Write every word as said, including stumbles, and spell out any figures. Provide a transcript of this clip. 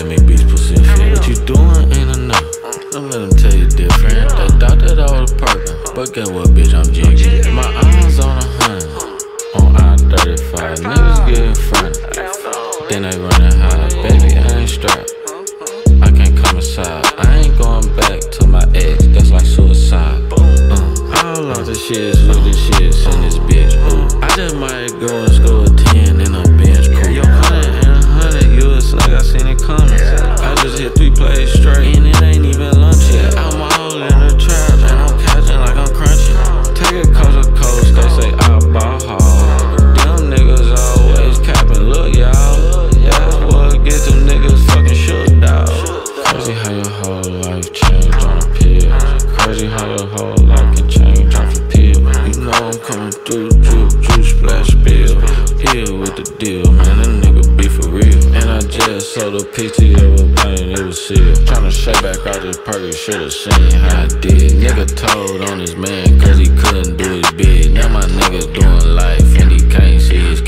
me beach pussy and shit. What you doing in the night? Don't let them tell you different. They thought that I was perfect, but guess what, bitch, I'm jigging. My eyes on a hundred, on I thirty-five. Niggas getting funny, then they running high. Baby, I ain't strapped, I can't come inside. I ain't going back to my ex, that's like suicide. uh, All of the shits with the shits in this bitch. Ooh. I just might go and score a ten in a bench. Cool. Yo, hundred and a hundred, you a slug, I seen it coming. I just hit three plays straight, and it ain't even lunch yet. I'm all in the trap, and I'm catching like I'm crunching. Take a coast to coast, they say I bought hard. Them niggas always capping, look y'all. That's what gets them niggas fucking shook, dawg. Crazy how your whole life changed on a pill. Crazy how your whole life can change off a pill. You know I'm coming through, drip, juice, splash, spill. Here with the deal, man, that nigga be for real. And I just sold a P T of a plane, it was sealed. Tryna shake back out this perky, should've seen how I did. Nigga told on his man, cause he couldn't do his bid. Now my nigga doing life, and he can't see his